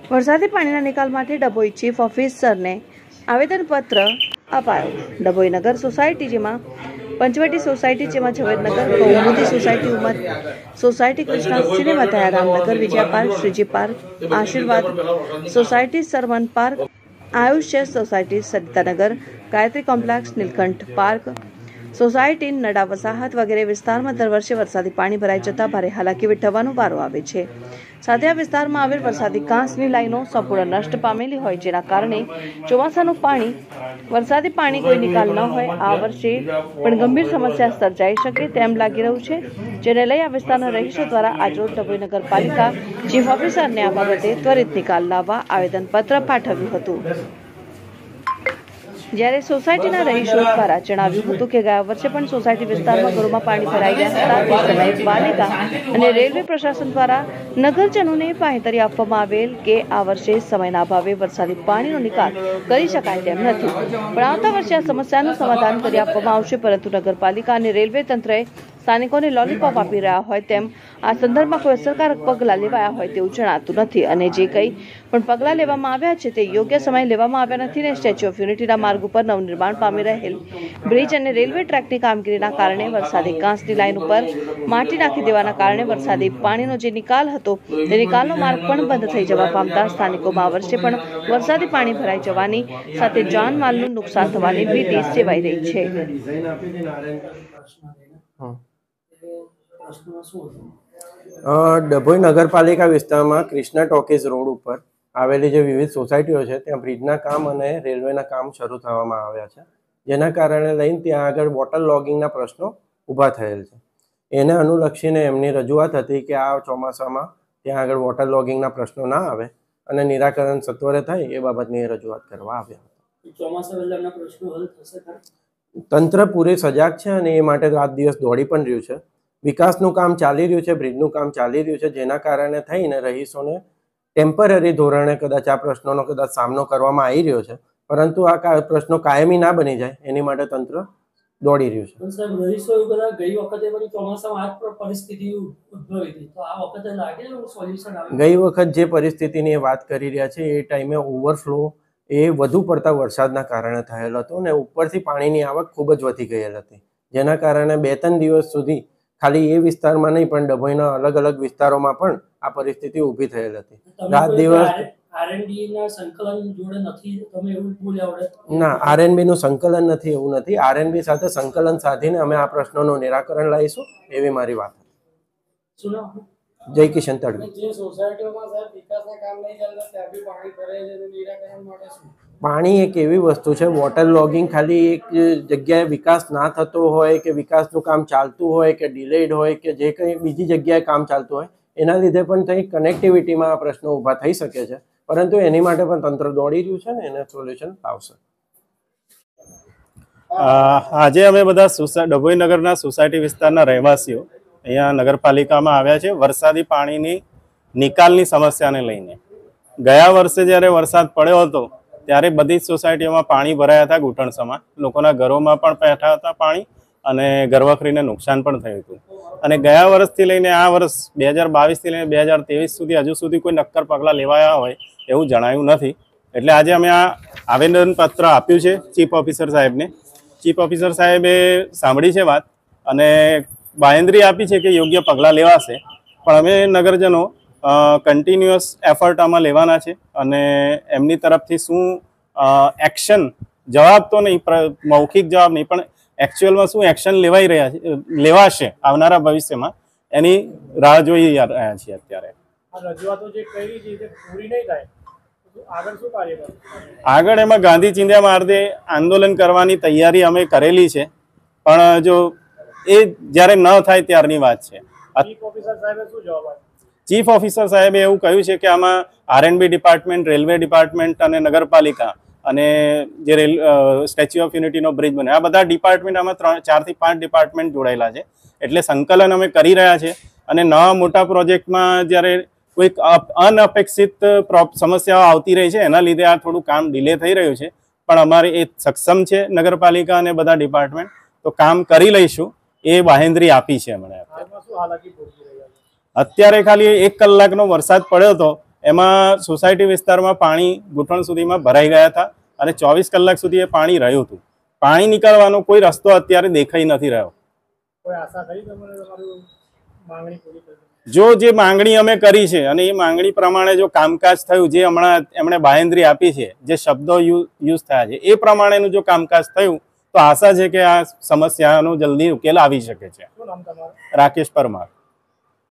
વરસાદી પાણીના નિકાલ માટે ડભોઈ ચીફ ઓફિસરને આવેદનપત્ર અપાયું। ડભોઈ નગર સોસાયટી જેમાં पंचवटी सोसायटी जेमा Javernagar Kaumudi society Umad society Krishna cinema तया Ramnagar Vijaya park Shreeji park Ashirwad society Sarvan park Ayushya society Saritanagar Gayatri complex Neelkanth park society नडा वसाहत वगैरह विस्तार में दर वर्षे वरसादी पानी भराई जता भारे हालाकी वेठવાનો વારો આવે છે। સાથે આ વિસ્તારમાં આવેલ વરસાદી કાંસની લાઈનો સંપૂર્ણ નષ્ટ પામેલી હોય જેના કારણે ચોમાસાનું પાણી વરસાદી પાણી કોઈ નિકાલ ન હોય આ વર્ષે પણ ગંભીર સમસ્યા સર્જાઈ શકે તેમ લાગી રહ્યું છે, જેને લઈ આ વિસ્તારના રહીશો દ્વારા આજરોજ ડભોઈ નગરપાલિકા ચીફ ઓફિસરને આ બાબતે ત્વરિત નિકાલ લાવવા આવેદનપત્ર પાઠવ્યું હતું। જ્યારે સોસાયટીના રહીશો દ્વારા જણાવ્યું હતું કે ગયા વર્ષે પણ સોસાયટી વિસ્તારમાં ઘરોમાં પાણી ભરાઈ ગયા હતા તે સમયે પાલિકા અને રેલવે પ્રશાસન દ્વારા નગરજનોને બાંહેધરી આપવામાં આવેલ કે આ વર્ષે સમયના અભાવે વરસાદી પાણીનો નિકાલ કરી શકાય તેમ નથી, પણ આવતા વર્ષે આ સમસ્યાનું સમાધાન કરી આપવામાં આવશે, પરંતુ નગરપાલિકા અને રેલવે તંત્રએ સ્થાનિકોને લોલીપોપ આપી રહ્યા હોય તેમ આ સંદર્ભમાં કોઈ અસરકારક પગલાં લેવાયા હોય તેવું જણાતું નથી અને જે કંઈ પણ પગલાં લેવામાં આવ્યા છે તે યોગ્ય સમયે લેવામાં આવ્યા નથી ને સ્ટેચ્યુ ઓફ યુનિટીના માર્ગ ઉપર નવનિર્માણ પામી રહેલ બ્રિજ અને રેલવે ટ્રેકની કામગીરીના કારણે વરસાદી કાંસની લાઈન ઉપર માટી નાખી દેવાના કારણે વરસાદી પાણીનો જે નિકાલ હતો તે નિકાલનો માર્ગ પણ બંધ થઈ જવા પામતા સ્થાનિકોમાં આ વર્ષે પણ વરસાદી પાણી ભરાઈ જવાની સાથે જાનમાલનું નુકસાન થવાની ભીતિ સેવાઈ રહી છે। ડભોઈ નગરપાલિકા વિસ્તારમાં કૃષ્ણા ટોકીઝ રોડ ઉપર આવેલી જે વિવિધ સોસાયટીઓ છે ત્યાં બ્રિજના કામ અને રેલવેના કામ શરૂ થવામાં આવ્યા છે, જેના કારણે લઈને ત્યાં આગળ વોટર લોગિંગના પ્રશ્નો ઊભા થયેલ છે। એને અનુલક્ષીને એમની રજૂઆત હતી કે આ ચોમાસામાં ત્યાં આગળ વોટર લોગિંગના પ્રશ્નો ના આવે અને નિરાકરણ સત્વરે થાય એ બાબતની રજૂઆત કરવા આવ્યા હતા। તંત્ર પૂરી સજાગ છે અને એ માટે રાત દિવસ દોડી પણ રહ્યું છે। વિકાસનું કામ ચાલી રહ્યું છે, બ્રિજનું કામ ચાલી રહ્યું છે, જેના કારણે થઈને રહીશોને ટેમ્પરરી ધોરણે કદાચ આ પ્રશ્નોનો કદાચ સામનો કરવામાં આવી રહ્યો છે, પરંતુ આ પ્રશ્નો કાયમી ના બની જાય એની માટે તંત્ર દોડી રહ્યું છે। ગઈ વખત જે પરિસ્થિતિની વાત કરી રહ્યા છે એ ટાઈમે ઓવરફ્લો એ વધુ પડતા વરસાદના કારણે થયેલો હતો અને ઉપરથી પાણીની આવક ખૂબ જ વધી ગયેલ હતી, જેના કારણે 2-3 દિવસ સુધી ખાલી એ વિસ્તારમાં નહીં પણ ડભોઈના અલગ અલગ વિસ્તારોમાં પણ આ પરિસ્થિતિ ઊભી થયેલ હતી। રાત દિવસ ના, આરએનબી નું સંકલન નથી એવું નથી, આરએનબી સાથે સંકલન સાધીને અમે આ પ્રશ્નોનું નિરાકરણ લાવીશું એવી મારી વાત હતી। જય કિશન તડવી। પાણી એક એવી વસ્તુ છે, વોટર લોગિંગ ખાલી એક જગ્યાએ વિકાસ ના થતો હોય કે વિકાસનું કામ ચાલતું હોય કે ડિલેડ હોય કે જે કંઈ બીજી જગ્યાએ કામ ચાલતું હોય એના લીધે પણ કંઈ કનેક્ટિવિટીમાં આ પ્રશ્નો ઊભા થઈ શકે છે, પરંતુ એની માટે પણ તંત્ર દોડી રહ્યું છે ને એને સોલ્યુશન આવશે। આજે અમે બધા ડભોઈ નગરના સોસાયટી વિસ્તારના રહેવાસીઓ અહીંયા નગરપાલિકામાં આવ્યા છે વરસાદી પાણીની નિકાલની સમસ્યાને લઈને। ગયા વર્ષે જ્યારે વરસાદ પડ્યો હતો ત્યારે બધી જ સોસાયટીઓમાં પાણી ભરાયા હતા ઘૂંટણસમાં, લોકોના ઘરોમાં પણ બેઠા હતા પાણી અને ઘરવખરીને નુકસાન પણ થયું હતું। અને ગયા વર્ષથી લઈને આ વર્ષ 2022થી લઈને 2023 સુધી હજુ સુધી કોઈ નક્કર પગલાં લેવાયા હોય એવું જણાયું નથી, એટલે આજે અમે આ આવેદનપત્ર આપ્યું છે ચીફ ઓફિસર સાહેબને। ચીફ ઓફિસર સાહેબે સાંભળી છે વાત અને બાંહેધરી આપી છે કે યોગ્ય પગલાં લેવાશે, પણ અમે નગરજનો કન્ટિન્યુઅસ એફર્ટ આમાં લેવાના છે અને એમની તરફથી શું એક્શન, જવાબ તો નહીં, મૌખિક જવાબ નહીં, પણ એકચ્યુઅલમાં શું એક્શન લેવાશે આવનારા ભવિષ્યમાં એની રાહ જોઈ રહ્યા છીએ। અત્યારે આગળ એમાં ગાંધી ચિંધ્યા માર્ગે આંદોલન કરવાની તૈયારી અમે કરેલી છે, પણ જો એ જ્યારે ન થાય ત્યારની વાત છે। ચીફ ઓફિસર સાહેબે એવું કહ્યું છે કે આમાં આરએનબી ડિપાર્ટમેન્ટ, રેલવે ડિપાર્ટમેન્ટ અને નગરપાલિકા અને જે સ્ટેચ્યુ ઓફ યુનિટીનો બ્રિજ બને આ બધા ડિપાર્ટમેન્ટ આમાં 4 થી 5 ડિપાર્ટમેન્ટ જોડાયેલા છે, એટલે સંકલન અમે કરી રહ્યા છે અને નવા મોટા પ્રોજેક્ટમાં જ્યારે કોઈક અનઅપેક્ષિત સમસ્યાઓ આવતી રહી છે એના લીધે આ થોડું કામ ડિલે થઈ રહ્યું છે, પણ અમારે એ સક્ષમ છે નગરપાલિકા અને બધા ડિપાર્ટમેન્ટ, તો કામ કરી લઈશું એ બાંહેધરી આપી છે અમને। અત્યારે ખાલી 1 કલાકનો વરસાદ પડ્યો હતો એમાં સોસાયટી વિસ્તારમાં પાણી ઘૂંટણ સુધીમાં ભરાઈ ગયા હતા અને 24 કલાક સુધી એ પાણી રહ્યું હતું. પાણી નીકળવાનો કોઈ રસ્તો અત્યારે દેખાઈ નથી રહ્યો. જો જે માંગણી અમે કરી છે અને એ માંગણી પ્રમાણે જો કામકાજ થયું, જે હમણાં એમણે બાહેંધરી આપી છે, જે શબ્દો યુઝ થયા છે એ પ્રમાણેનું જો કામકાજ થયું તો આશા છે કે આ સમસ્યાનો જલ્દી ઉકેલ આવી શકે છે. રાકેશ પરમાર.